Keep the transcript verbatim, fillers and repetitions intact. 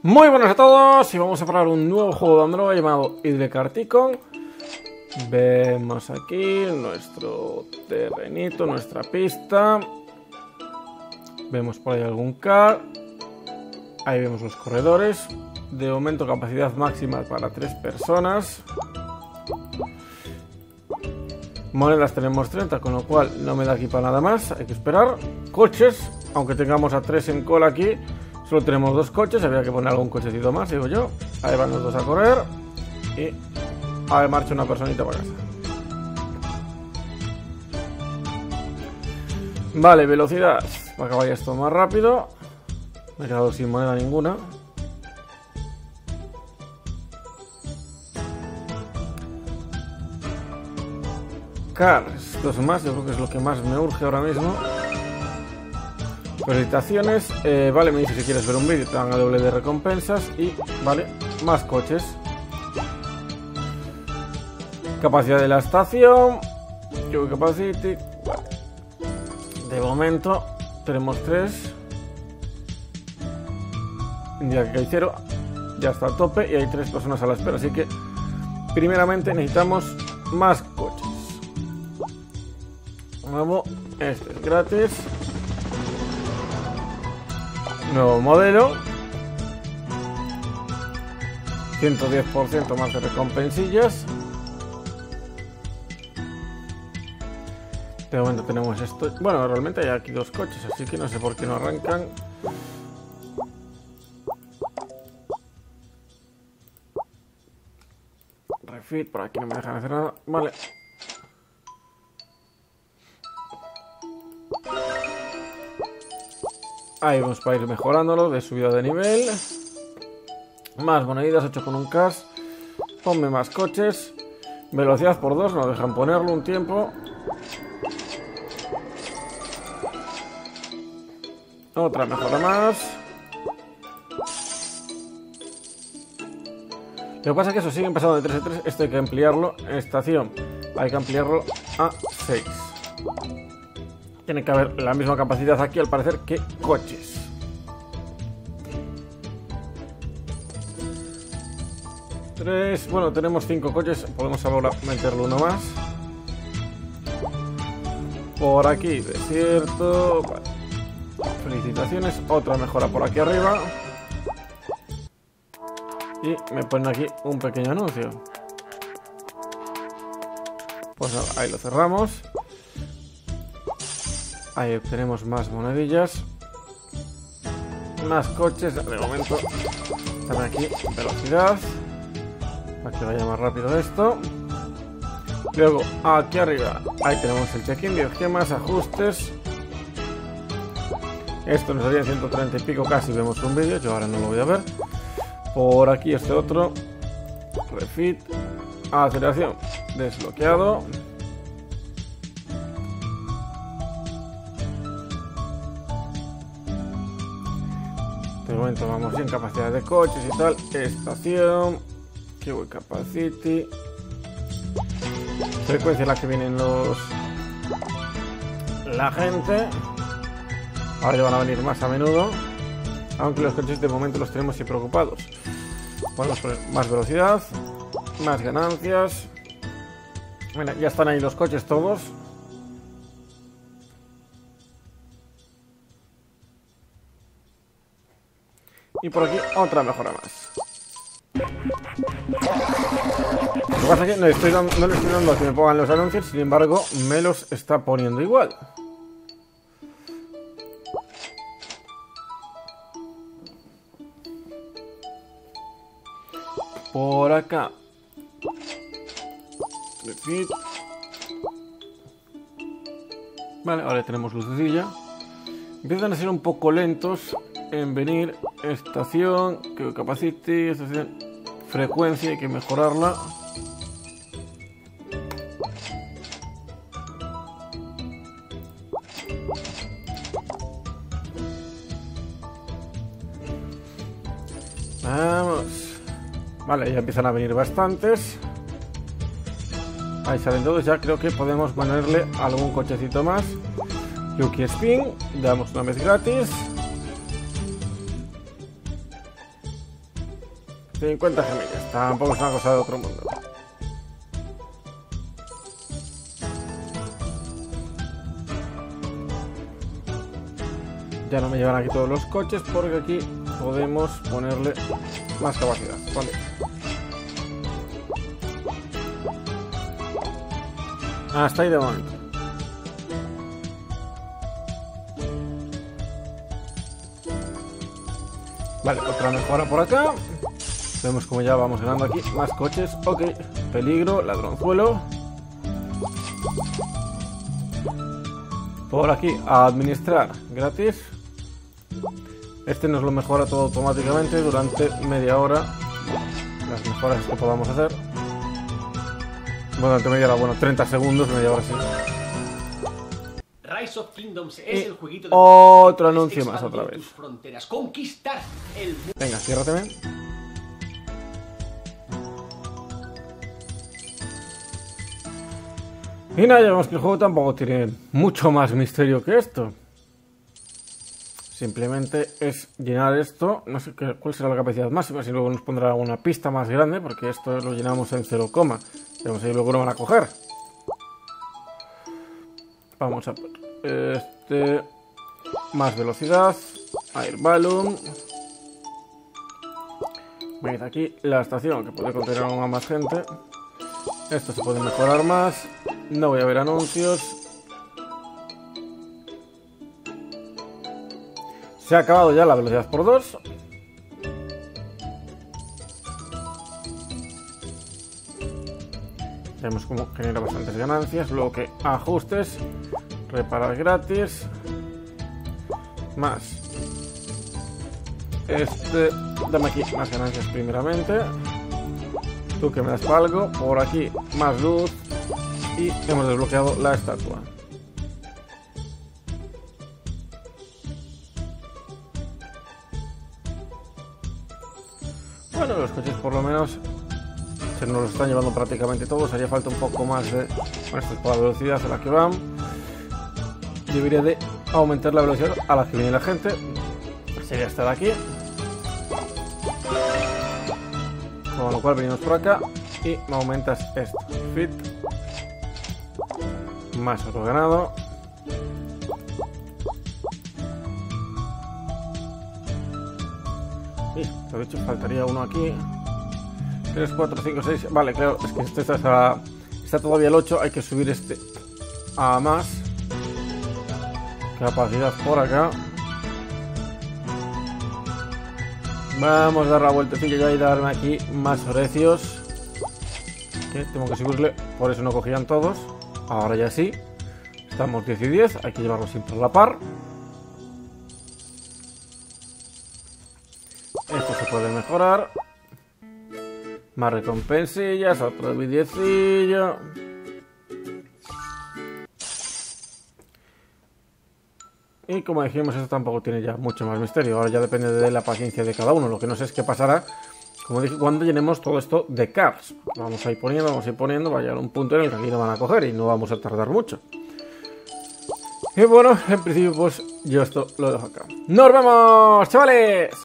Muy buenas a todos y vamos a probar un nuevo juego de Android llamado Idle Car Tycoon. Vemos aquí nuestro terrenito, nuestra pista. Vemos por ahí algún car. Ahí vemos los corredores. De momento capacidad máxima para tres personas. Monedas tenemos treinta, con lo cual no me da aquí para nada más. Hay que esperar. Coches, aunque tengamos a tres en cola aquí, solo tenemos dos coches. Habría que poner algún cochecito más, digo yo. Ahí van los dos a correr. Y ahí marcha una personita para casa. Vale, velocidad. Para que vaya esto más rápido. Me he quedado sin moneda ninguna. Cars, dos más, yo creo que es lo que más me urge ahora mismo. Felicitaciones, eh, vale, me dice si quieres ver un vídeo, te dan a doble de recompensas y vale, más coches. Capacidad de la estación, Fuel Capacity, vale. De momento tenemos tres. Ya que hay cero, ya está a tope y hay tres personas a la espera, así que primeramente necesitamos más coches. Nuevo, este es gratis. Nuevo modelo. ciento diez por ciento más de recompensillas. De momento tenemos esto. Bueno, realmente hay aquí dos coches, así que no sé por qué no arrancan. Refit, por aquí no me dejan hacer nada. Vale. Ahí vamos para ir mejorándolo de subida de nivel. Más moneditas, ocho con un cash. Ponme más coches. Velocidad por dos, no dejan ponerlo un tiempo. Otra mejora más. Lo que pasa es que eso siguen pasando de tres a tres. Esto hay que ampliarlo en estación. Hay que ampliarlo a seis. Tiene que haber la misma capacidad aquí, al parecer, que coches. Tres. Bueno, tenemos cinco coches. Podemos ahora meterle uno más. Por aquí, desierto. Vale. Felicitaciones. Otra mejora por aquí arriba. Y me ponen aquí un pequeño anuncio. Pues nada, ahí lo cerramos. Ahí obtenemos más monedillas. Más coches. De momento están aquí. Velocidad. Para que vaya más rápido esto. Luego aquí arriba. Ahí tenemos el check-in. diez gemas. Ajustes. Esto nos haría ciento treinta y pico casi. Vemos un vídeo. Yo ahora no lo voy a ver. Por aquí este otro. Refit. Aceleración. Desbloqueado. De momento vamos bien, capacidad de coches y tal. Estación, Fuel Capacity, frecuencia en la que vienen los la gente. Ahora ya van a venir más a menudo, aunque los coches de momento los tenemos siempre ocupados. Podemos poner más velocidad, más ganancias. Bueno, ya están ahí los coches todos. Y por aquí otra mejora más. Lo que pasa es que no, estoy dando, no le estoy dando a que me pongan los anuncios, sin embargo me los está poniendo igual. Por acá. Repeat. Vale, ahora tenemos lucecilla. Empiezan a ser un poco lentos en venir. Estación, Fuel Capacity, estación, frecuencia, hay que mejorarla. Vamos. Vale, ya empiezan a venir bastantes. Ahí salen todos, ya creo que podemos ponerle algún cochecito más. Yuki Spin, damos una vez gratis. cincuenta gemillas. Tampoco es una cosa de otro mundo. Ya no me llevan aquí todos los coches porque aquí podemos ponerle más capacidad. Vale. Hasta ahí de momento. Vale, otra mejora por acá. Vemos como ya vamos ganando aquí. Más coches. Ok. Peligro, ladronzuelo. Por aquí, a administrar. Gratis. Este nos lo mejora todo automáticamente durante media hora. Las mejoras que podamos hacer. Bueno, durante media hora, bueno, treinta segundos, media hora sí. Rise of Kingdoms es el jueguito de otro anuncio más otra vez. Tus fronteras, conquistar el... Venga, ciérrateme. Y nada, ya vemos que el juego tampoco tiene mucho más misterio que esto. Simplemente es llenar esto. No sé qué, cuál será la capacidad máxima, si luego nos pondrá una pista más grande, porque esto lo llenamos en cero, vamos ahí, luego lo van a coger. Vamos a ver. Este, más velocidad, air balloon. Veis aquí la estación que puede contener aún a más gente. Esto se puede mejorar más. No voy a ver anuncios. Se ha acabado ya la velocidad por dos. Vemos cómo genera bastantes ganancias. Luego que ajustes. Reparar gratis. Más. Este. Dame aquí más ganancias primeramente. Tú que me das para algo. Por aquí más luz. Y hemos desbloqueado la estatua. Bueno, los coches por lo menos se nos los están llevando prácticamente todos. Haría falta un poco más de... Bueno, esto es por la velocidad a la que van. Debería de aumentar la velocidad a la que viene la gente. Sería esta de aquí. Con lo cual venimos por acá y me aumentas esto. Fit. Más otro ganado. Y, de hecho, faltaría uno aquí. tres, cuatro, cinco, seis. Vale, claro, es que este está, está todavía el ocho. Hay que subir este a más. Capacidad por acá. Vamos a dar la vueltecilla ya y darme aquí más orecios. Que tengo que subirle, por eso no cogían todos. Ahora ya sí. Estamos diez y diez, hay que llevarlo siempre a la par. Esto se puede mejorar. Más recompensillas, otro videocillo. Y como dijimos, esto tampoco tiene ya mucho más misterio. Ahora ya depende de la paciencia de cada uno. Lo que no sé es qué pasará, como dije, cuando llenemos todo esto de cars. Vamos a ir poniendo, vamos a ir poniendo. Va a llegar un punto en el que aquí no van a coger y no vamos a tardar mucho. Y bueno, en principio pues yo esto lo dejo acá. ¡Nos vemos, chavales!